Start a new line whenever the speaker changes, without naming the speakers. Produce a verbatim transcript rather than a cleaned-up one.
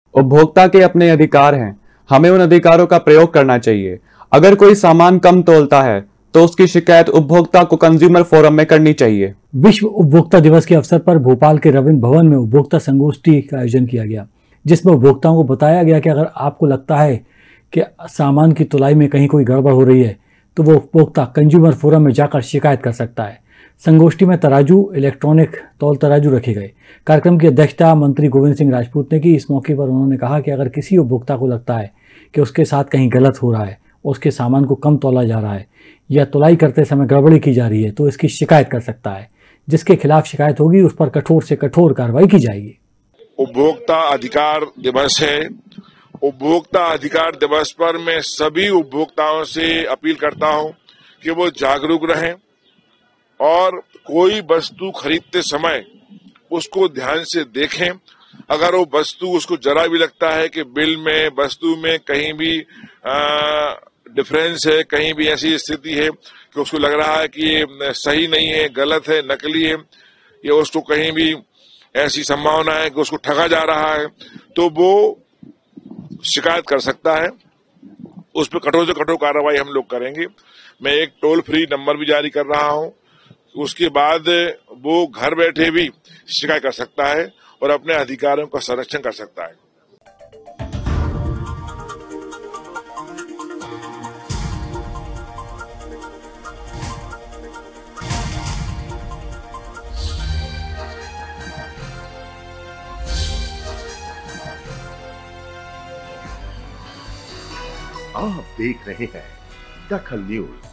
उपभोक्ता के अपने अधिकार हैं, हमें उन अधिकारों का प्रयोग करना चाहिए। अगर कोई सामान कम तोलता है तो उसकी शिकायत उपभोक्ता को कंज्यूमर फोरम में करनी चाहिए।
विश्व उपभोक्ता दिवस के अवसर पर भोपाल के रविंद्र भवन में उपभोक्ता संगोष्ठी का आयोजन किया गया, जिसमें उपभोक्ताओं को बताया गया कि अगर आपको लगता है कि सामान की तुलाई में कहीं कोई गड़बड़ हो रही है तो वो उपभोक्ता कंज्यूमर फोरम में जाकर शिकायत कर सकता है। संगोष्ठी में तराजू, इलेक्ट्रॉनिक तौल तराजू रखे गए। कार्यक्रम की अध्यक्षता मंत्री गोविंद सिंह राजपूत ने की। इस मौके पर उन्होंने कहा कि अगर किसी उपभोक्ता को लगता है कि उसके साथ कहीं गलत हो रहा है, उसके सामान को कम तोला जा रहा है या तुलाई करते समय गड़बड़ी की जा रही है तो इसकी शिकायत कर सकता है। जिसके खिलाफ शिकायत होगी उस पर कठोर से कठोर कार्रवाई की जाएगी।
उपभोक्ता अधिकार दिवस है। उपभोक्ता अधिकार दिवस पर मैं सभी उपभोक्ताओं से अपील करता हूं कि वो जागरूक रहें और कोई वस्तु खरीदते समय उसको ध्यान से देखें। अगर वो वस्तु उसको जरा भी लगता है कि बिल में, वस्तु में कहीं भी डिफरेंस है, कहीं भी ऐसी स्थिति है कि उसको लग रहा है कि ये सही नहीं है, गलत है, नकली है, या उसको कहीं भी ऐसी संभावना है कि उसको ठगा जा रहा है, तो वो शिकायत कर सकता है। उस पर कठोर से कठोर कार्रवाई हम लोग करेंगे। मैं एक टोल फ्री नंबर भी जारी कर रहा हूं, उसके बाद वो घर बैठे भी शिकायत कर सकता है और अपने अधिकारों का संरक्षण कर सकता है।
आप देख रहे हैं दखल न्यूज।